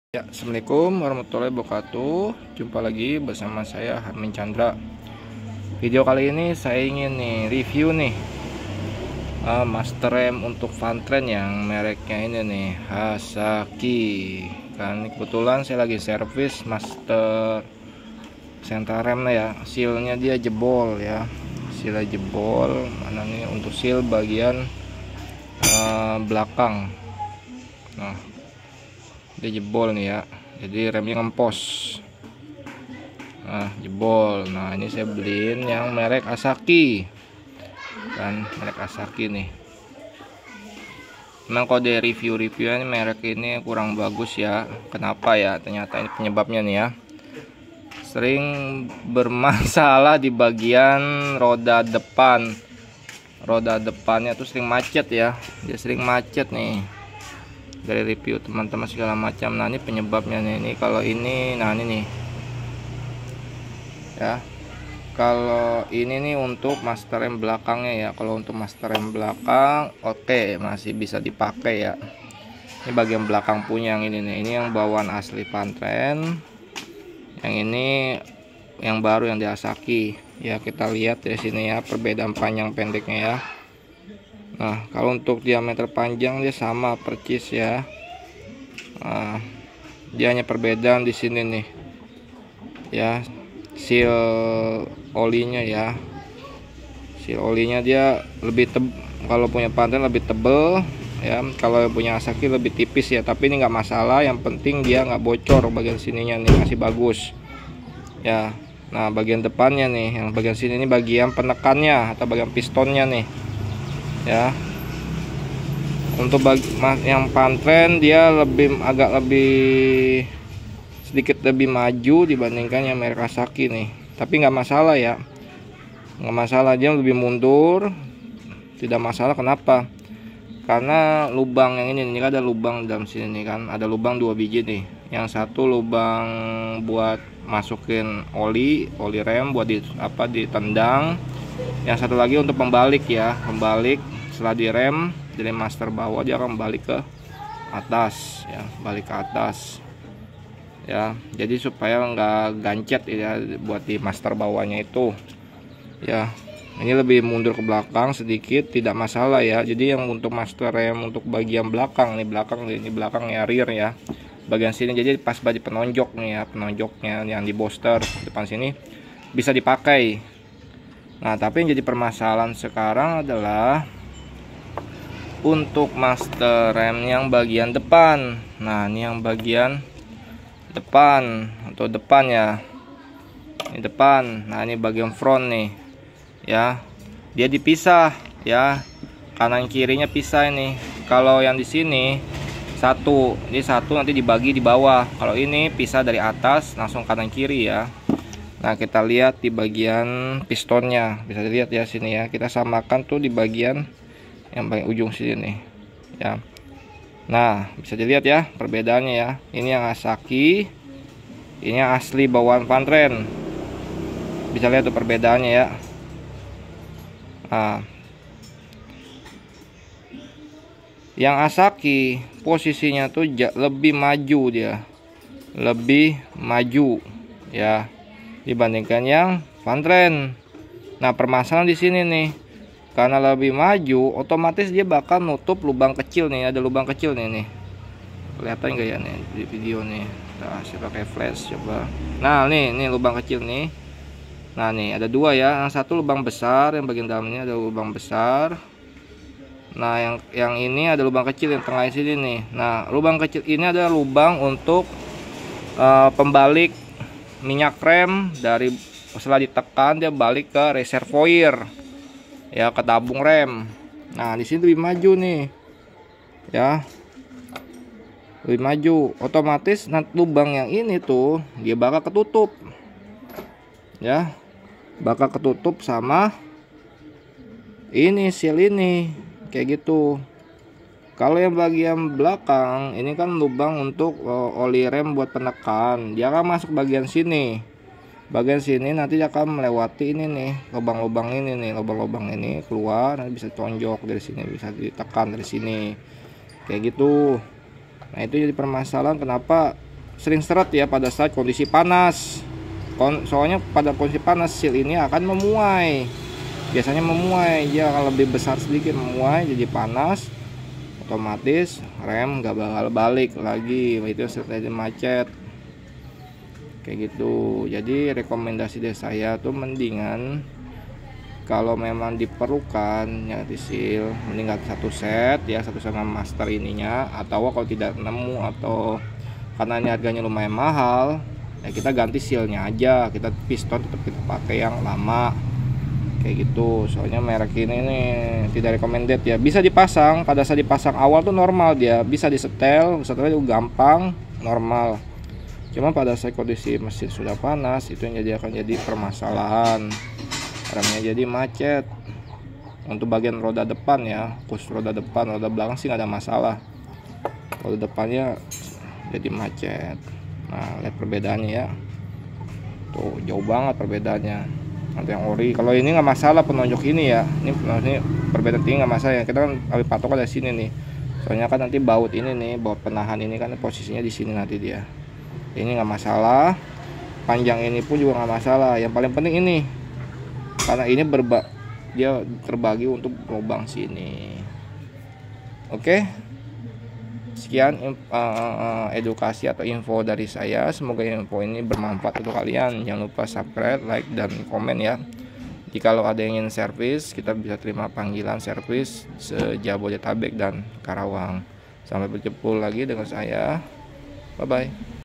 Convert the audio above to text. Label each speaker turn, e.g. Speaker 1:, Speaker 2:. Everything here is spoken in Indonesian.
Speaker 1: Ya, Assalamualaikum warahmatullahi wabarakatuh. Jumpa lagi bersama saya Harmin Chandra. Video kali ini saya ingin review master rem untuk Vantren yang mereknya ini nih, Hasaki. Kan kebetulan saya lagi servis master sentral rem ya. Sealnya dia jebol ya. Sealnya jebol. Mana nih untuk seal bagian belakang. Nah, dia jebol nih ya, jadi remnya ngempos. Nah, jebol. Nah, ini saya beliin yang merek Hasaki kan, merek Hasaki nih. Memang kode review-reviewnya merek ini kurang bagus ya. Kenapa ya? Ternyata ini penyebabnya nih ya, sering bermasalah di bagian roda depan. Roda depannya tuh sering macet ya, dia sering macet nih dari review teman-teman segala macam. Nah, ini penyebabnya nih. Ini kalau ini, nah ini nih ya, kalau ini nih untuk master rem belakangnya ya. Kalau untuk master rem belakang oke, masih bisa dipakai ya. Ini bagian belakang punya yang ini nih, ini yang bawaan asli Vantren, yang ini yang baru yang di Hasaki ya. Kita lihat dari sini ya perbedaan panjang pendeknya ya. Nah, kalau untuk diameter panjang dia sama percis ya. Nah, dia hanya perbedaan di sini nih ya, seal olinya ya. Seal olinya dia lebih kalau punya Vantren lebih tebel ya, kalau punya Hasaki lebih tipis ya. Tapi ini nggak masalah, yang penting dia nggak bocor bagian sininya nih, masih bagus ya. Nah, bagian depannya nih, yang bagian sini ini bagian penekannya atau bagian pistonnya nih ya. Untuk yang Vantren dia agak lebih sedikit lebih maju dibandingkan yang merek Hasaki nih. Tapi nggak masalah ya, nggak masalah, dia lebih mundur, tidak masalah. Kenapa? Karena lubang yang ini ada lubang dalam sini nih kan, ada lubang 2 biji nih. Yang satu lubang buat masukin oli rem buat ditendang. Yang satu lagi untuk pembalik ya, pembalik setelah direm dari master bawah dia akan balik ke atas ya, balik ke atas ya. Jadi supaya nggak gancet ya buat di master bawahnya itu ya. Ini lebih mundur ke belakang sedikit, tidak masalah ya. Jadi yang untuk master rem untuk bagian belakang nih, ini belakang ya, rear ya, bagian sini jadi pas bagi penonjok nih ya, penonjoknya yang di booster depan sini bisa dipakai. Nah, tapi yang jadi permasalahan sekarang adalah untuk master rem yang bagian depan. Nah, ini yang bagian depan, untuk depan ya, ini depan. Nah, ini bagian front nih ya, dia dipisah ya, kanan kirinya pisah ini. Kalau yang di sini satu, ini satu nanti dibagi di bawah. Kalau ini pisah dari atas langsung kanan kiri ya. Nah, kita lihat di bagian pistonnya, bisa dilihat ya sini ya, kita samakan tuh di bagian yang paling ujung sini nih ya. Nah, bisa dilihat ya perbedaannya ya. Ini yang Hasaki, ini yang asli bawaan Vantren. Bisa lihat tuh perbedaannya ya. Nah, yang Hasaki posisinya tuh lebih maju, dia lebih maju ya dibandingkan yang Vantren. Nah, permasalahan di sini nih, karena lebih maju otomatis dia bakal nutup lubang kecil nih, ada lubang kecil nih, kelihatan gak ya nih di video nih. Nah, saya pakai flash coba. Nah, nih lubang kecil nih. Nah, nih ada dua ya, yang satu lubang besar, yang bagian dalamnya ada lubang besar. Nah, yang ini ada lubang kecil yang tengah sini nih. Nah, lubang kecil ini adalah lubang untuk pembalik minyak rem. Dari setelah ditekan dia balik ke reservoir ya, ke tabung rem. Nah, di sini lebih maju nih ya, lebih maju. Otomatis nanti lubang yang ini tuh dia bakal ketutup ya, bakal ketutup sama ini seal ini kayak gitu. Kalau yang bagian belakang ini kan lubang untuk oli rem buat penekan, dia akan masuk bagian sini. Bagian sini nanti akan melewati ini nih, lubang-lubang ini nih, lubang-lubang ini keluar, nanti bisa tonjok dari sini, bisa ditekan dari sini kayak gitu. Nah, itu jadi permasalahan kenapa sering seret ya pada saat kondisi panas. Soalnya pada kondisi panas seal ini akan memuai. Biasanya memuai, dia akan lebih besar sedikit, memuai jadi panas, otomatis rem nggak bakal balik lagi, itu jadi macet kayak gitu. Jadi rekomendasi dari saya tuh mendingan kalau memang diperlukan ya di seal, mending satu set ya, satu sama master ininya, atau kalau tidak nemu atau karena ini harganya lumayan mahal ya kita ganti sealnya aja, kita piston tetap kita pakai yang lama kayak gitu. Soalnya merek ini nih tidak recommended ya. Bisa dipasang, pada saat dipasang awal tuh normal, dia bisa disetel, setelnya juga gampang normal. Cuma pada saat kondisi mesin sudah panas itu yang akan jadi permasalahan, remnya jadi macet. Untuk bagian roda depan ya, khusus roda depan, roda belakang sih nggak ada masalah, roda depannya jadi macet. Nah, lihat perbedaannya ya, tuh jauh banget perbedaannya. Nanti yang ori, kalau ini nggak masalah penonjok ini ya, ini perbedaan tinggi nggak masalah ya, kita kan ambil patok dari sini nih, soalnya kan nanti baut ini nih, baut penahan ini kan posisinya di sini nanti dia, ini nggak masalah. Panjang ini pun juga nggak masalah, yang paling penting ini karena ini dia terbagi untuk lubang sini. Oke. Sekian edukasi atau info dari saya. Semoga info ini bermanfaat untuk kalian. Jangan lupa subscribe, like, dan komen ya. Jika ada yang ingin servis, kita bisa terima panggilan servis se-Jabodetabek dan Karawang. Sampai berjumpa lagi dengan saya. Bye bye.